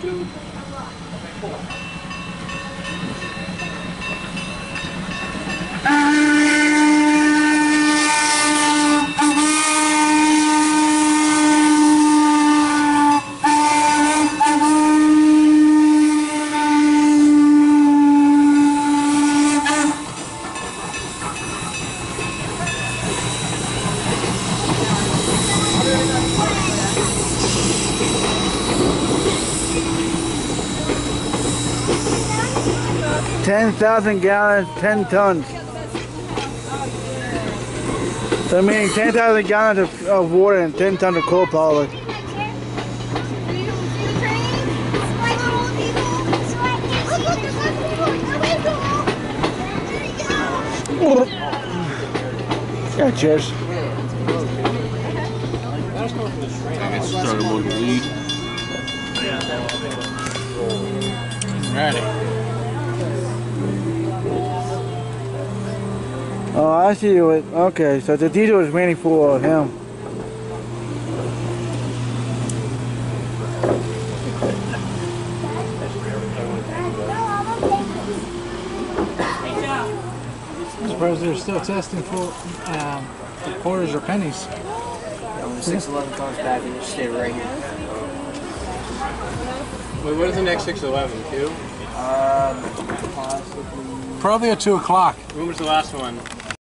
$10,000 gallons, 10 tons. So meaning 10,000 gallons of water and 10 tons of coal power. Yeah, cheers. I guess started one to lead. Ready. Oh, I see what. Okay, so the diesel is waiting for him. I'm surprised they're still testing for quarters or pennies. Yeah, when the 611 comes back, we just stay right here. Wait, what is the next 611? 2? Possibly. Probably at 2 o'clock. When was the last one?